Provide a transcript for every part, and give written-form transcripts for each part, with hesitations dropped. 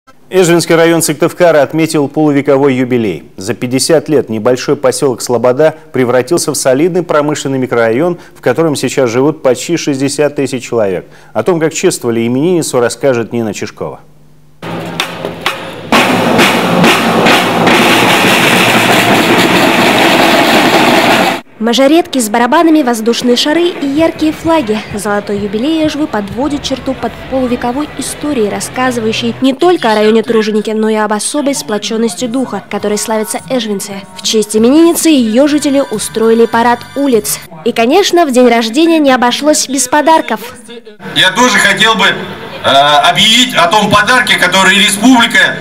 Эжвинский район Сыктывкара отметил полувековой юбилей. За 50 лет небольшой поселок Слобода превратился в солидный промышленный микрорайон, в котором сейчас живут почти 60 тысяч человек. О том, как чествовали именинницу, расскажет Нина Чешкова. Мажоретки с барабанами, воздушные шары и яркие флаги. Золотой юбилей Эжвы подводит черту под полувековой историей, рассказывающей не только о районе Труженики, но и об особой сплоченности духа, которой славятся эжвинцы. В честь именинницы ее жители устроили парад улиц. И, конечно, в день рождения не обошлось без подарков. Я тоже хотел бы объявить о том подарке, который республика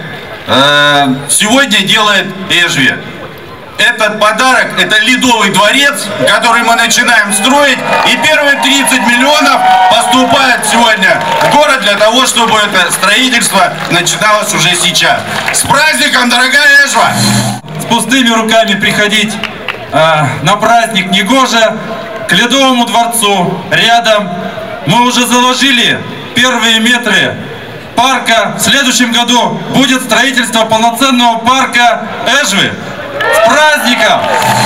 сегодня делает Эжве. Этот подарок – это Ледовый дворец, который мы начинаем строить. И первые 30 миллионов поступают сегодня в город для того, чтобы это строительство начиналось уже сейчас. С праздником, дорогая Эжва! С пустыми руками приходить на праздник негоже. К Ледовому дворцу рядом мы уже заложили первые метры парка. В следующем году будет строительство полноценного парка Эжвы. С праздником!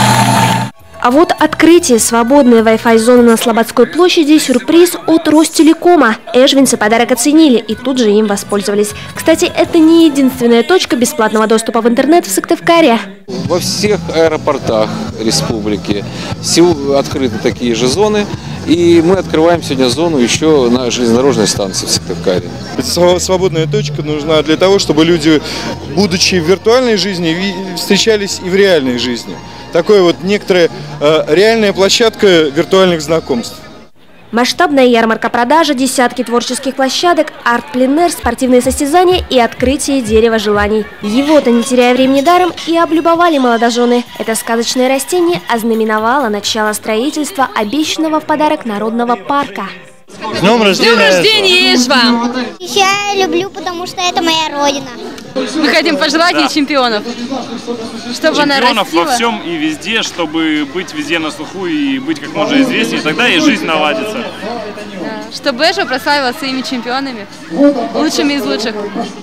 А вот открытие свободной Wi-Fi зоны на Слободской площади – сюрприз от Ростелекома. Эжвинцы подарок оценили и тут же им воспользовались. Кстати, это не единственная точка бесплатного доступа в интернет в Сыктывкаре. Во всех аэропортах республики открыты такие же зоны. И мы открываем сегодня зону еще на железнодорожной станции в Сыктывкаре. Свободная точка нужна для того, чтобы люди, будучи в виртуальной жизни, встречались и в реальной жизни. Такое вот некоторая реальная площадка виртуальных знакомств. Масштабная ярмарка продажи, десятки творческих площадок, арт-пленэр, спортивные состязания и открытие дерева желаний. Его-то, не теряя времени даром, и облюбовали молодожены. Это сказочное растение ознаменовало начало строительства обещанного в подарок народного парка. С днем рождения, Эжва! Я люблю, потому что это моя родина. Мы хотим пожелать ей чемпионов. Чтобы она растила. Во всем и везде, чтобы быть везде на слуху и быть как можно известнее, тогда и жизнь наладится. Да. Чтобы Эжва прославила своими чемпионами, лучшими из лучших.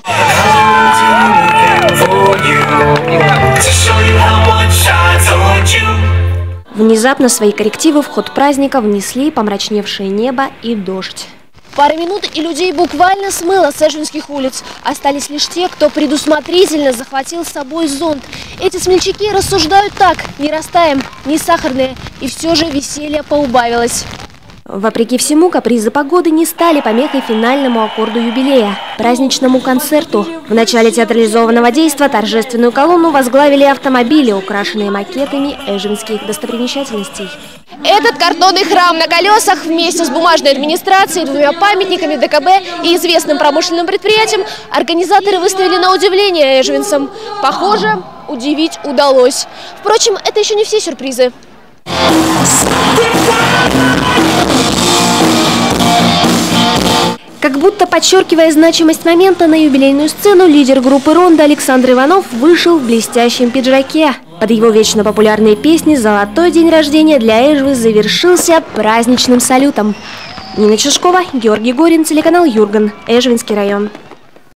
Внезапно свои коррективы в ход праздника внесли помрачневшее небо и дождь. Пара минут, и людей буквально смыло с эжвинских улиц. Остались лишь те, кто предусмотрительно захватил с собой зонт. Эти смельчаки рассуждают так: не растаем, не сахарные, и все же веселье поубавилось. Вопреки всему, капризы погоды не стали помехой финальному аккорду юбилея – праздничному концерту. В начале театрализованного действа торжественную колонну возглавили автомобили, украшенные макетами эжвинских достопримечательностей. Этот картонный храм на колесах вместе с бумажной администрацией, двумя памятниками ДКБ и известным промышленным предприятием организаторы выставили на удивление эжвинцам. Похоже, удивить удалось. Впрочем, это еще не все сюрпризы. Как будто подчеркивая значимость момента, на юбилейную сцену лидер группы «Ронда» Александр Иванов вышел в блестящем пиджаке. Под его вечно популярные песни «Золотой день рождения» для Эжвы завершился праздничным салютом. Нина Чешкова, Георгий Горин, телеканал Юрган, Эжвинский район.